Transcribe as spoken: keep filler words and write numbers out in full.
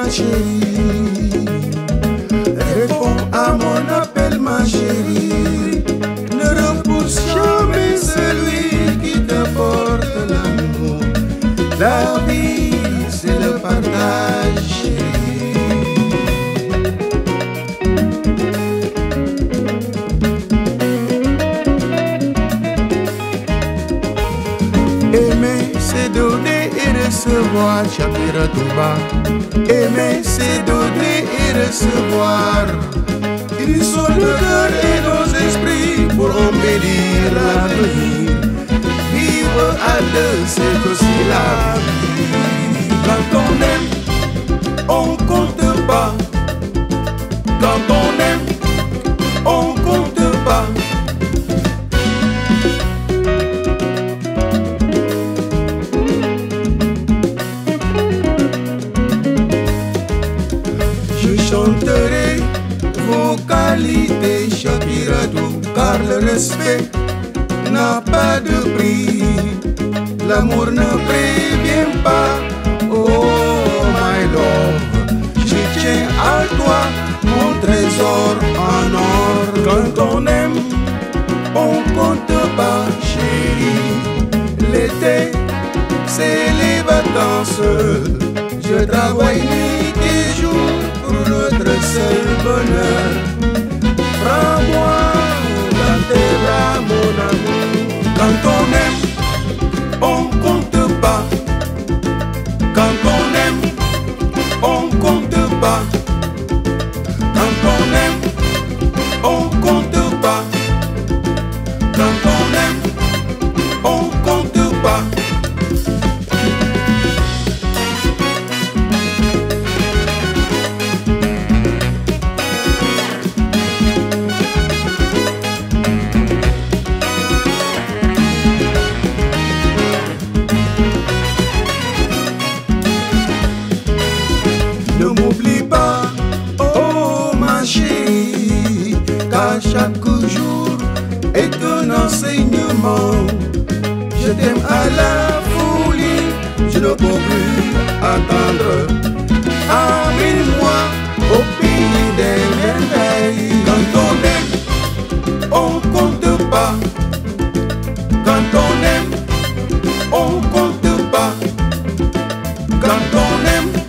ma chérie. Réponds à mon appel, ma chérie. Ne repousse jamais celui qui t'apporte l'amour. La vie, c'est le partage, chérie. Aimer, c'est donner et recevoir, Shakira Touba. Aimer, c'est donner et recevoir. Ils sont le cœur et nos esprits pour embellir l'avenir. Vivre à deux, c'est aussi la vie. Quand on aime, on compte pas. Quand on aime, on compte pas. Je chanterai vos qualités, Shakira Touba, car le respect n'a pas de prix. L'amour ne prévient pas, oh my love. Je tiens à toi, mon trésor en or. Quand on aime, on compte pas, chérie. L'été, c'est les vacances. Je travaille nuit et jour pour notre seul bonheur. Prends-moi dans tes bras, mon amour. Quand on aime, on compte pas. Quand on aime, on compte pas. Quand on aime, on compte pas. Quand on aime, on compte pas. Ne m'oublie pas, oh ma chérie, car chaque jour est un enseignement. Je t'aime à la folie, je ne peux plus attendre. Amène-moi au pays des merveilles. Quand on aime, on compte pas. Quand on aime, on compte pas. Quand on aime,